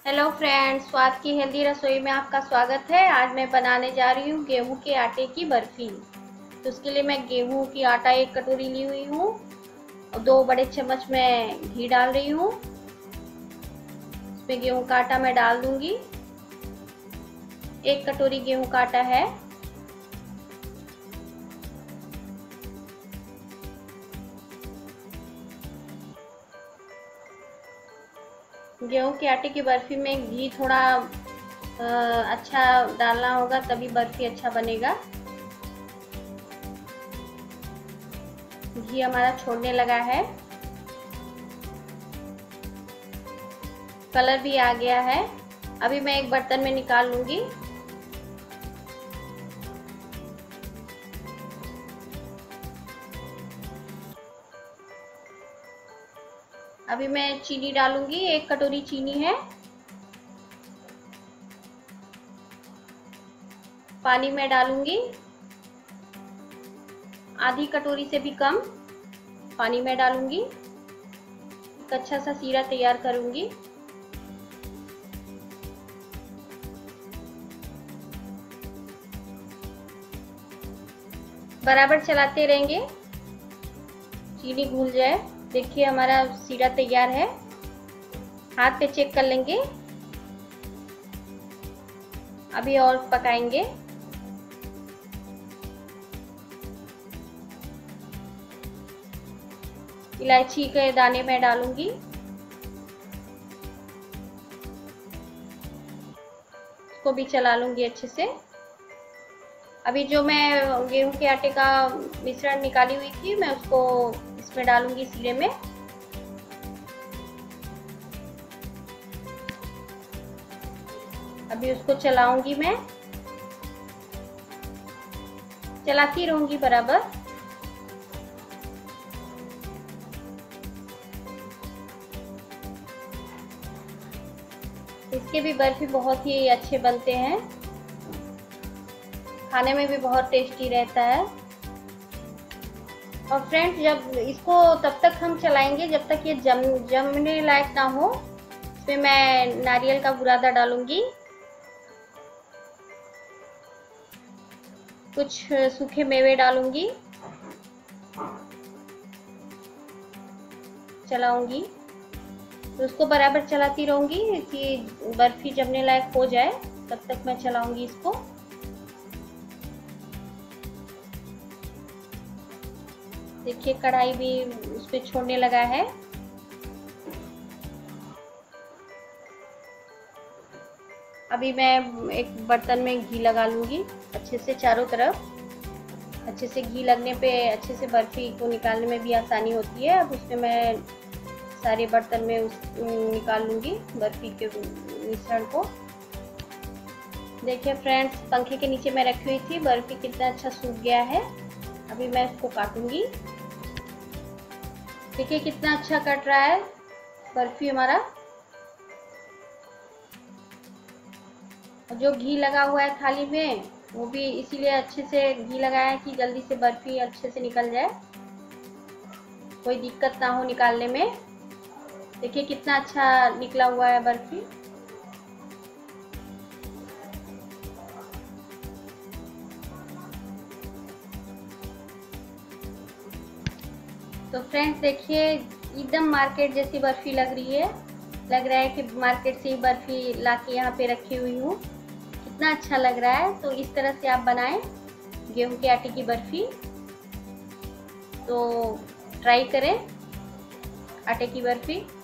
Hello friends, स्वाद की healthy रसोई में आपका स्वागत है। आज मैं बनाने जा रही हूँ गेहूं के आटे की बर्फी। तो उसके लिए मैं गेहूं की आटा 1 कटोरी ली हुई हूँ और 2 बड़े चम्मच में घी डाल रही हूँ। इसमें गेहूं का आटा मैं डाल दूंगी। 1 कटोरी गेहूं का आटा है। गेहूं के आटे की बर्फी में घी थोड़ा अच्छा डालना होगा, तभी बर्फी अच्छा बनेगा। घी हमारा छोड़ने लगा है, कलर भी आ गया है। अभी मैं एक बर्तन में निकाल लूंगी। अभी मैं चीनी डालूंगी। 1 कटोरी चीनी है। पानी में डालूंगी, आधी कटोरी से भी कम पानी में डालूंगी। एक अच्छा सा सीरा तैयार करूंगी। बराबर चलाते रहेंगे, चीनी घुल जाए। देखिए हमारा सीरा तैयार है। हाथ पे चेक कर लेंगे। अभी और पकाएंगे। इलायची के दाने में डालूंगी। इसको भी चला लूंगी अच्छे से। अभी जो मैं गेहूं के आटे का मिश्रण निकाली हुई थी, मैं उसको इसमें डालूंगी सीरे में। अभी उसको चलाऊंगी मैं, चलाती रहूंगी बराबर। इसके भी बर्फी बहुत ही अच्छे बनते हैं, खाने में भी बहुत टेस्टी रहता है। और फ्रेंड्स, जब इसको तब तक हम चलाएंगे जब तक ये जमने लायक ना हो। इसमें मैं नारियल का बुरादा डालूंगी, कुछ सूखे मेवे डालूंगी, चलाऊंगी। तो उसको बराबर चलाती रहूंगी कि बर्फी जमने लायक हो जाए, तब तक मैं चलाऊंगी इसको। देखिए कढ़ाई भी उस पे छोड़ने लगा है। अभी मैं एक बर्तन में घी लगा लूंगी अच्छे से चारों तरफ। अच्छे से घी लगने पे अच्छे से बर्फी को निकालने में भी आसानी होती है। अब उसमें मैं सारे बर्तन में निकाल लूंगी बर्फी के मिश्रण को। देखिए फ्रेंड्स, पंखे के नीचे मैं रखी हुई थी, बर्फी कितना अच्छा सूख गया है। अभी मैं इसको काटूंगी। देखिए कितना अच्छा कट रहा है बर्फी हमारा। जो घी लगा हुआ है थाली में, वो भी इसीलिए अच्छे से घी लगाया है कि जल्दी से बर्फी अच्छे से निकल जाए, कोई दिक्कत ना हो निकालने में। देखिए कितना अच्छा निकला हुआ है बर्फी। तो फ्रेंड्स देखिए, एकदम मार्केट जैसी बर्फी लग रही है। लग रहा है कि मार्केट से ही बर्फी लाके यहाँ पे रखी हुई हूँ। कितना अच्छा लग रहा है। तो इस तरह से आप बनाएं गेहूं के आटे की बर्फी। तो ट्राई करें आटे की बर्फी।